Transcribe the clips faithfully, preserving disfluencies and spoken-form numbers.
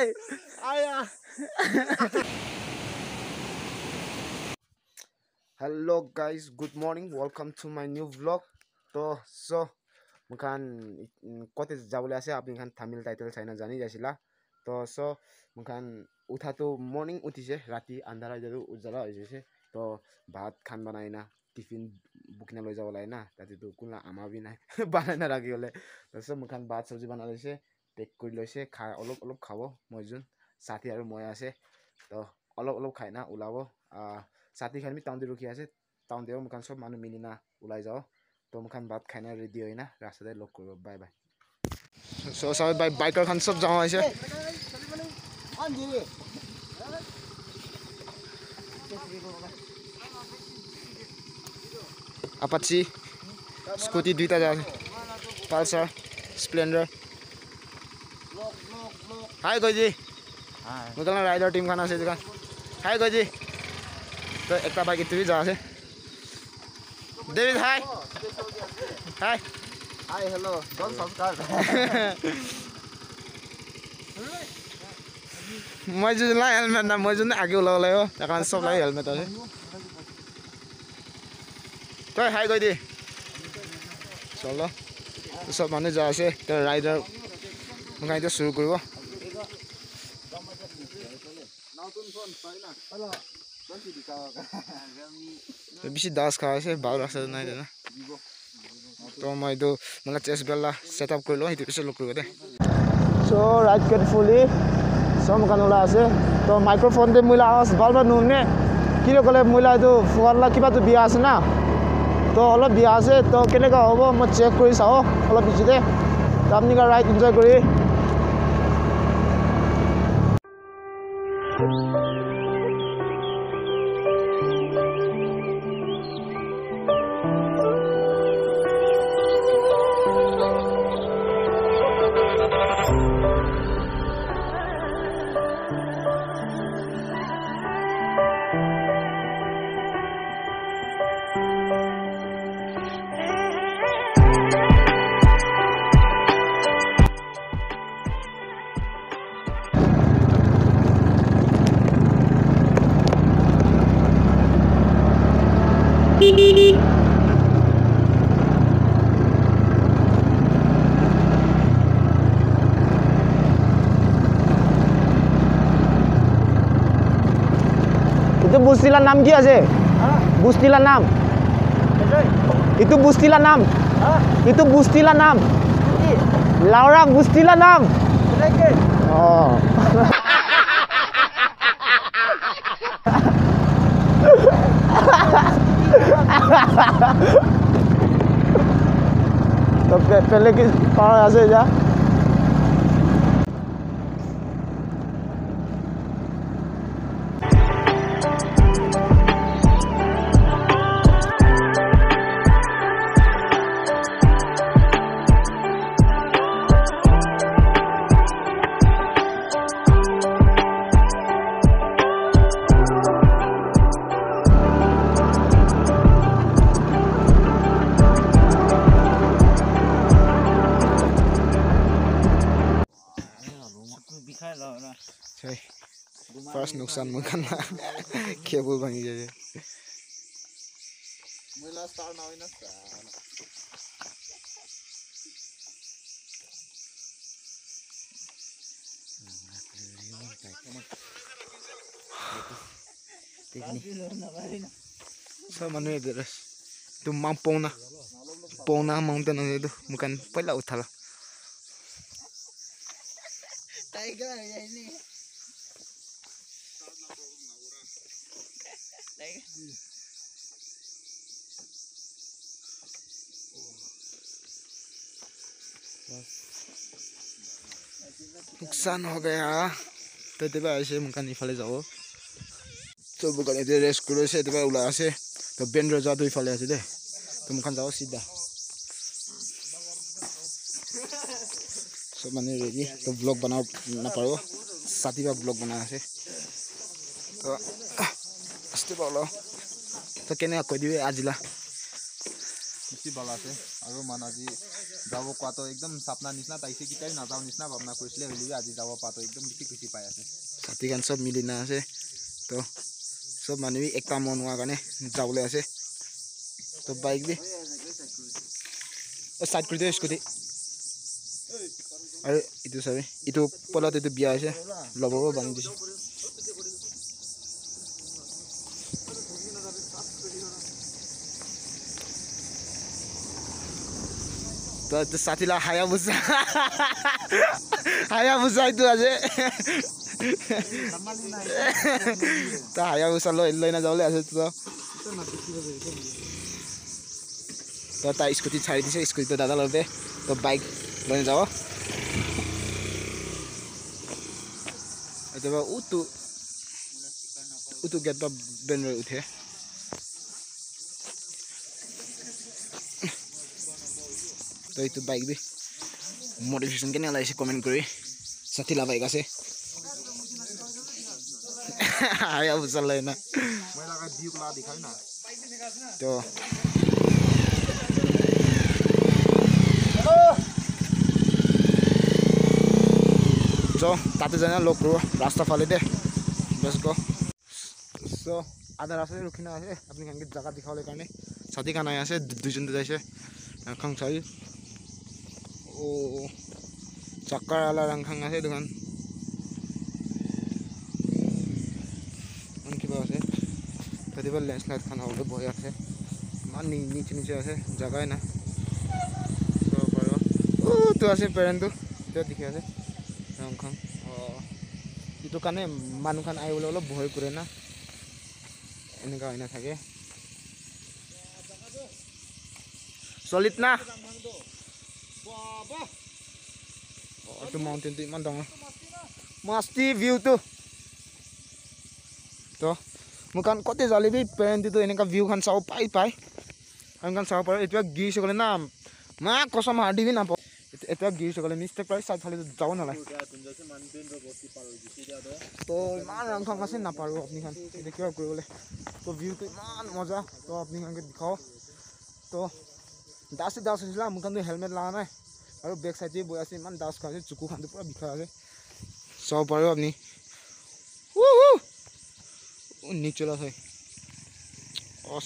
Aya. Hello guys, good morning. Welcome to my new vlog. To so mukhan kote jabole ase apni khan Tamil title chaina jani jasila. To so mukhan utha to morning utise rati andhara jaru ujala hoise. To bhat khan banaina tiffin bukina loi jabo lai na tati to kunla ama bi nai banaina raki hole. To so mukhan bhat sabji bana loise tek kori loise kha olop olop khabo moijun sathi aru moi ase. To olop olop khaina ulabo साथी खान भी town रुकी आसे town देव मुखान सब मानु मिलिना उलाई जाओ तो मुखान बात खाना रेडी होइना रास्ता दे लोक करो बाय बाय सो सब बाय बाइकर खान सब जाओ आइसे अपाची स्कूटी दुईटा जा पल्सर स्प्लेंडर हाय गोजी हाय मुगला राइडर टीम खान आसे दुकान हाय गोजी तो एक बाइक इतनी भी जा से David hi hi hi hello don't subscribe मैं जो ला हेलमेट ना मैं जो ना आगे उला उला हो तकान सब ला हेलमेट है तो हाय कोई दी चलो तो सब माने जा से तो राइडर मुझे तो शुरू करो बेसी दास खा से भाव रास्ता नहीं देना तो मैं तो मतलब चेस बेला सेटअप कर लो इतने से लोग कर दे सो राइट केयरफुली सो मुखान उला आसे तो माइक्रोफोन दे मुला आवाज बाल बाल नुने किलो कले मुला तो फुवाला किबा तो बिया आसे ना तो अलग बिया आसे तो केनेका होबो म चेक करि साओ अलग बिछि दे तो आपनि का राइड एन्जॉय करि itu Bustilah नाम কি আছে Bustilah नाम itu Bustilah नाम itu Bustilah नाम Laura Bustilah नाम oh तो पहले की पावर ऐसे जा First nuksan mungkin lah, kabel bangi jadi. Mulai start now ini start. So mana itu res? Tu mampu na, pona mountain itu bukan pula utara. Tiger ini. नुकसान हो गया तो तब ऐसे मुकान इफाले जाओ तो बुकान इधर रेस्ट करो से तब उला से तो बेंड्रो जा तो इफाले ऐसे दे तो मुकान जाओ सीधा सब मैंने रेडी तो ब्लॉग बनाओ ना पारो साथी का ब्लॉग बनाया से तो अस्ते बोलो तो केने कोई दिवे आज ला इसी बाला से आरो माना जी যাব কোৱাটো একদম সপনা নিচিনা তাইছে কিটাই নাযাও নিচিনা ভাবনা কৰিছিলে হলিও আজি যাব পাতো একদম বেছি খুশি পাই আছে সাথী গান সব মিলি না আছে তো সব মানুহ একটা মন হোৱা কাৰণে যাবলৈ আছে তো বাইক বি ও সাইড কৰি দে স্কুটি আৰু ইটো চাবি ইটো পলত ইটো বিয়া আছে লগৰো বান্ধি দিছে তো তো সাথীলা হায়া বুজা হায়া বুজা ইটো আছে তো হায়া বুজা লৈ লৈ না যাবলৈ আছে তো তো তাই স্কুটি ছাড়ি দিছে স্কুটিটো দাদা ল'বে তো বাইক লৈ যাব itu bah utu utu get bah bener uthe to itu bike bi modification kene ala ise comment kori sathi la bike ase aya busal lai na মই লাগা view kala dikhai na to so তাতে জানা লোক रो रास्ता फाले दे let's go सो आधा रास्ता रुकिना আছে আপনি কানকে জায়গা দেখাবলে কারণে সাথী কান আয়া আছে দুইজন যাইছে রাংখাং চাই ও চাক্কার আলা রাংখাং আছে দোকান অন কিবা আছে তদিবা ল্যান্ডস্লাইড খান হবে ভয় আছে মান নিচে নিচে আছে জায়গায় না সো পারো ও তো আছে পেরেন্টু তো দেখি আছে রাংখাং itu kan manukan ayo lo boy kure na ini kau ini থাকে solid na oh itu mountain tu iman dong masti view tu to mukan kote jali bi pen itu ini ka view kan sao pai pai kan sao pai itu gi sekali na ma kosam hadi bi na এটা গিৰ সকলে mistake প্ৰায় side ফালে যাও নালাই তো ইমান ৰংখন আছে নাপাৰো আপুনি খান দেখিব কৰিবলে তো ভিউটো ইমান মজা তো আপুনি খানকে দেখাও তো দাস দাস হৈছিল মোৰ কাৰণে হেলমেট লগা নাই আৰু বেক সাইডে বৈ আছে ইমান দাস খাইছে চুকু খানটো পুৰা বিষাই আছে চাব পাৰো আপুনি উ উ নিচলা হয় অস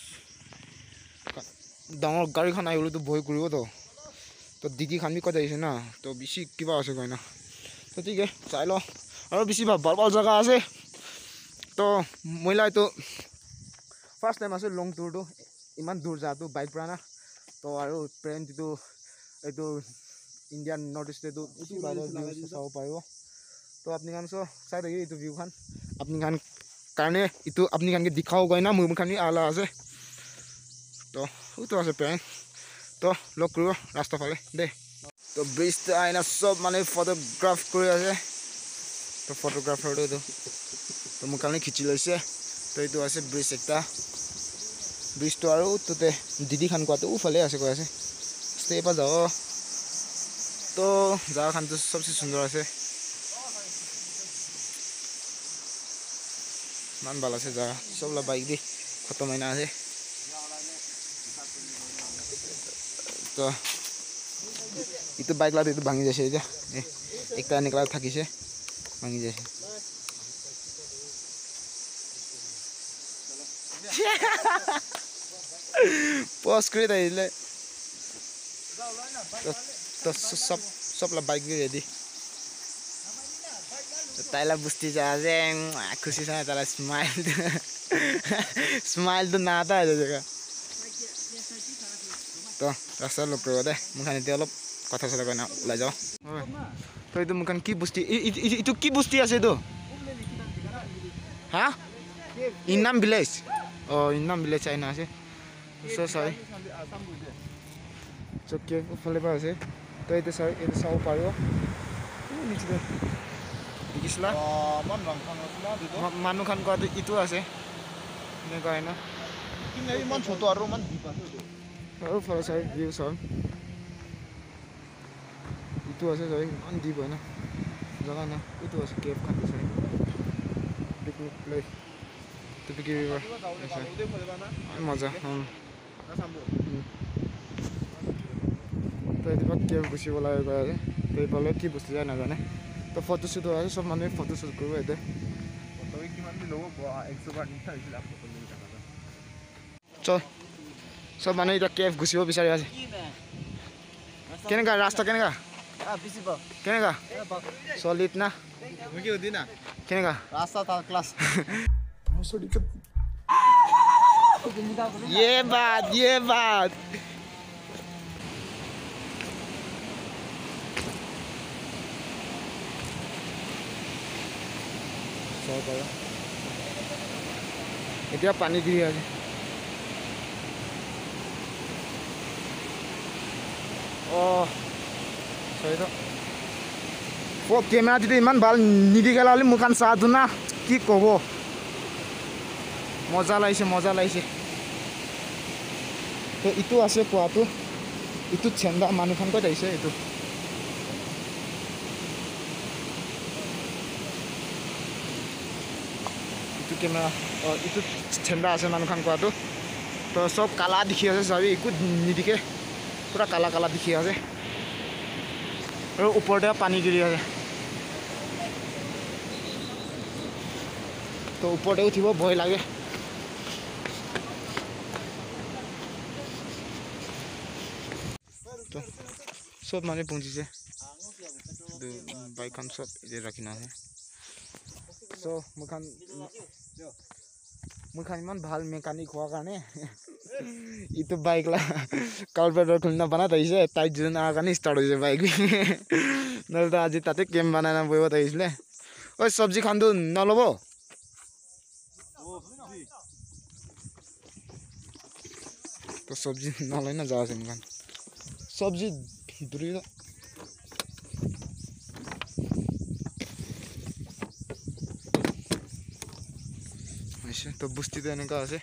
ডাঙৰ গাড়ীখন আহিবলৈতো ভয় কৰিব তো तो दीदी खान भी कत ना तो बेसि क्या आसे कहीं ना तो ठीक है चाह लो और बेसि भल भल जगह आसे तो मैं तो फार्स्ट टाइम आसे लंग टूर तो इमान दूर जा तो बाइक पर ना तो और ट्रेन जी ये इंडियन नॉर्थ ईस्ट तो चाह पार तो अपनी खान सो चाह रही ये व्यू खान अपनी खान कारण ये अपनी खान के दिखाओ गए ना मुझ खान भी आला आसे तो वो तो आसे प्रेन तो लग करो रास्ता फाले दे तो ब्रिज तो आईना सब माने फोटोग्राफ कर तो फोटोग्राफर तो तो मुझे खिची लैसे तो ये आसे ब्रिज एक ब्रिज तो और तोते दीदी खान को ऊफाले आसे কৈ আছে स्टे पर जाओ तो जगह खान तो सबसे सुंदर आसे मान ভাল আছে जगह सब ला बाइक दी खत्म होना है तो itu baik lah itu bangi jase aja eh ekta nikla thakise bangi jase post kore dile to to sab sab la bike भी ready taila busti ja jeng खुशी sa taila smile smile to nada है जगह तो रास्ता लोग करो दे मुखान इतने अलग कथा चला करना ले जाओ तो itu मुखान की बुस्ती itu की बुस्ती आसे तो हाँ इन्नाम विलेज oh इन्नाम विलेज आइना आसे so sorry चक्के ऊपर पर आसे तो itu sorry itu साउ पारो ini juga dikislah man rangkang asla itu manukan ko itu ase ini kau ina ini man foto aru man dipa oh for saya view son itu aja saya mandi bana jangan na itu aja cave kan saya picnic place itu pikir river मजा तो এইটো cab গুচিব লাগে গৈ আছে তো এইফালে কি বস্তু যায় নাজানে তো ফটো শ্বুট হৈ আছে চব মানুহে ফটো শ্বুট কৰিব এতিয়া ফটো কিমান ল'ব একশো বাৰ নিচিনা হৈছিল ফটো লৈ থকা চল চব মানুহে এতিয়া কেব গুচিব বিচাৰি আছে কেনেকা ৰাস্তা কেনেকা কেনেকা চলিত না কি সুধি না কেনেকা ৰাস্তা তাৰ ক্লাছ ये बात ये बात এতিয়া পানী দি আছে অ' চৰিত অ' কেমেৰা যদি ইমান ভাল নিদিগেলা হ'লে মোক চাহটো না কি ক'ব মজা লাগিছে মজা লাগিছে তো ইটো আছে পোৱাটো ইটো চেন্দা মানুহখন ক'ত আহিছে এইটো ইটো কেমেৰা অঁ ইটো চেন্দা আছে মানুহখন কোৱাটো তো চব কালা দেখি আছে চাবি একো নিদিকে পুৰা কালা কালা দেখি আছে আৰু ওপৰতে পানী গিৰি আছে তো ওপৰতে উঠিব ভয় লাগে তো সব মানে পৌঁছিছে বাইকখন সব এতিয়া ৰাখি না আছে সো মুখান মুখান ইমান ভাল মেকানিক হোৱাৰ কাৰণে ইটো বাইক লা কাৰ্বেটৰ খুলনা বনাত আহিছে টাইট যোন আহাৰ কাৰণে ষ্টাৰ্ট হৈছে বাইক নহ'লে তো আজি তাতে কেম্প বনাই না বহিব আহিছিলে ঐ চব্জি খানটো নল'ব তো চব্জি নলয় না যাওঁ আছে মুখান চব্জি ভিতৰি তো বস্তিটো এনেকুৱা আছে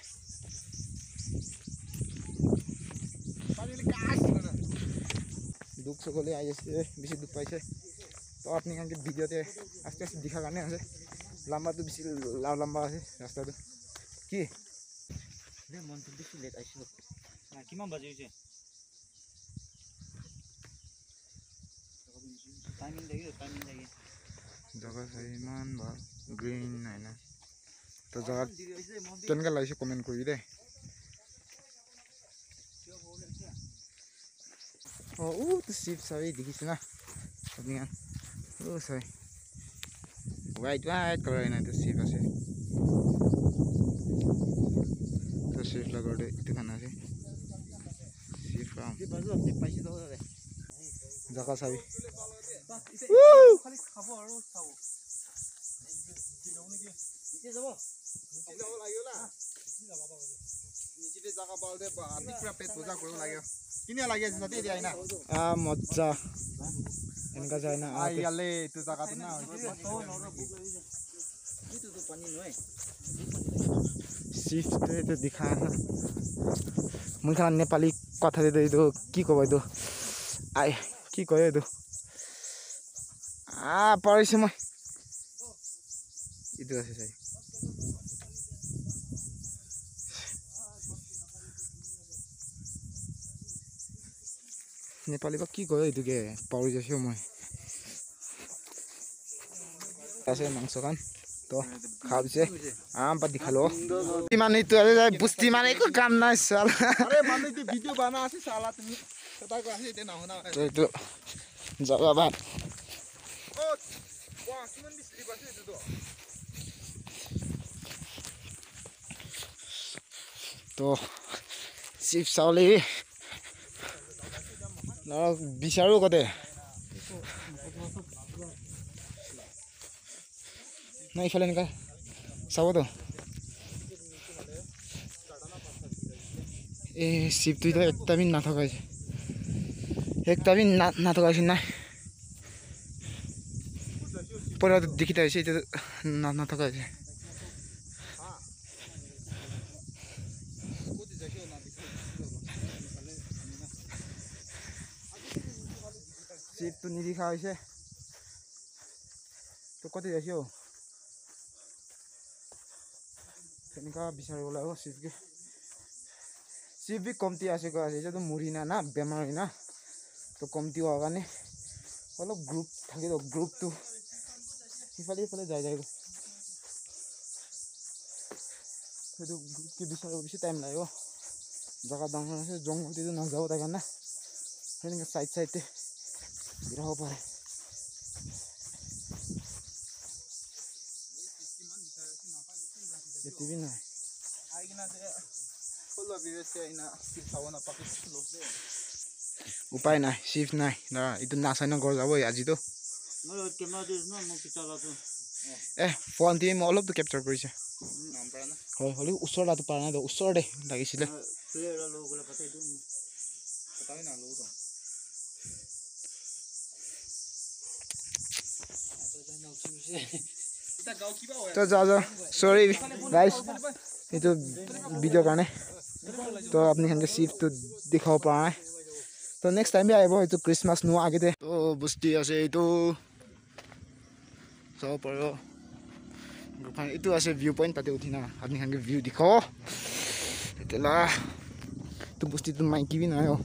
দুখ সকলে আহি আছে বেছি দুখ পাইছে তো আপুনি কারণে ভিডিওতে আস্তে আস্তে দেখার কারণে আছে লম্বাটো বেশি লম্বা আছে রাস্তাটো কি মনটো বেশি লেট আইছিল কিমান বাজি হৈছে টাইমিং দেখি টাইমিং দেখি জায়গা চাই ইমান ভাল গ্ৰীন নাই না তো জায়গা কেনেকা লাগিছে কমেন্ট কৰি দে ও ও তো শিপ চাবি দেখিছ না আপনি ও চাই হোয়াইট হোয়াইট কালার না তো শিপ আছে তো শিপ লাগাতে এখানে আছে শিপ ফার্ম জায়গা চাবি খালি খাব আৰু চাও নিচে যাব যাব লাগিব না নিচে জায়গা পাওঁতে আদি পুৰা পেট পূজা কৰিব লাগে কিনে লাগি আছে সাথে এতিয়া আইনা আ মজ্জা এনেকা যায় না আই ইয়ালে তো জায়গাটো না এইটো তো পানী নয় শিফট তো দেখা না মই খান নেপালী কথা দিতে এইটো কি কব এইটো আই কি কয় এইটো আ পাৰিছে মই এইটো আছে চাই নেপালী বা কি কয় এইটোকে পাহৰি যাইছো মই আছে মাংস খান তো খাওছে আম পাতি খালো মানে তো বুস্তি মানে একো কাম নাই সাল আরে মানে তো ভিডিও বানা আছে সালা তুমি কথা কো আছে এটা না হনা তো জায়গা বাদ ও ওয়া কিমান বিসলি বাসে তো তো চিপ চাউলি না বিচাৰো কতে না ইফালে এনেকা চাব তো এই শিপটো তো একটা বিন না থাকাইছে একটা বিন না না থাকাইছে না পরে দেখিতে আছে এটা না না থাকাইছে শিপ তো নিদিখা হয়েছে তো কত যাইছো এনেকা বিচাৰিব লাগিব শিপকে শিপ বি কমতি আছে কৈ আছে এইটো মুৰি না না বেমাৰ হয় না তো কমটি হোৱাৰ কাৰণে অলপ গ্ৰুপ থাকিব গ্ৰুপটো সিফালে সিফালে যাই যায় সেইটো গ্ৰুপটো বিচাৰিব বেছি টাইম লাগিব জেগা ডাঙৰ আছে জংঘলটো নাযাব তাৰ কাৰণে সেনেকৈ চাইড চাইডে বিৰাব পাৰে টিভি নাই উপায় নাই চিফ নাই না এইটো নাচাই ন ঘৰ যাবই আজিতো এ ফোন দিয়ে মই অলপতো কেপচাৰ কৰিছে হয় হ'লেও ওচৰতো পৰা নাই ওচৰতে লাগিছিলে তো যা যা সৰি গাইজ এইটো ভিডিঅ'ৰ কাৰণে তো আপুনি সেনেকৈ চিফটো দেখাব পৰা নাই তো নেক্সট টাইমে আহিব এইটো ক্ৰিছমাছ নোহোৱা আগতে তো বস্তি আছে এইটো চাব পাৰিব এইটো আছে ভিউ পইণ্ট তাতে উঠি না আপুনি সেনেকৈ ভিউ দেখাব তেতিয়াহ'লে এইটো বস্তিটো মাইকী বি নাই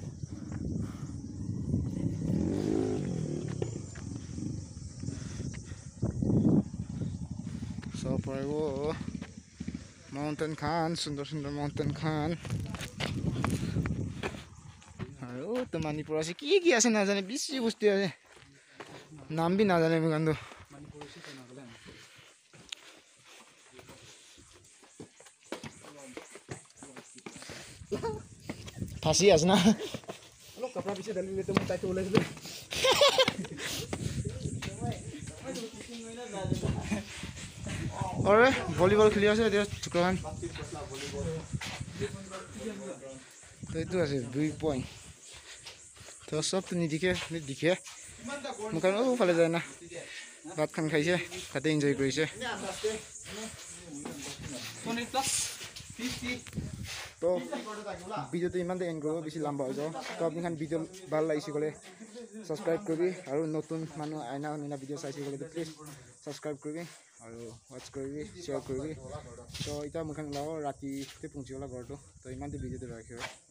চাব পাৰিব মাউণ্টেন খান সুন্দৰ সুন্দৰ মাউণ্টেন খান আৰু তো মণিপুৰ আছে কি কি আছে নাজানে বেছি বস্তু আছে নাম বি নাজানে মই কিন্তু ফাঁচি আছে না অলপ কাপড় পিছে ডালি দিলে তো মই তাইতো ওলাইছিলো अरे भलिबल खेली আছে এতিয়া শুক্ৰবাৰ তো এইটো আছে দুই পইণ্ট তো সবটো নিদিখে নিদিখে মোক আৰু ফালে যায় না ভাত খান খাইছে তাতে এনজয় কৰিছে তো ভিডিঅ'টো ইমানতে এণ্ড কৰিব বেছি লম্বা হৈ যাব তো আপুনি খান ভিডিঅ' ভাল লাগিছে গ'লে ছাবস্ক্ৰাইব কৰিবি আৰু নতুন মানুহ আইনা আইনা ভিডিঅ' চাইছে গ'লে প্লিজ ছাবস্ক্ৰাইব কৰিবি আৰু ৱাচ কৰিবি শ্বেয়াৰ কৰিবি তো এতিয়া মোক ওলাব ৰাতিতে পहुঁচি গ'লা ঘৰটো তো ইমানতে ভিডিঅ'টো ৰাখিব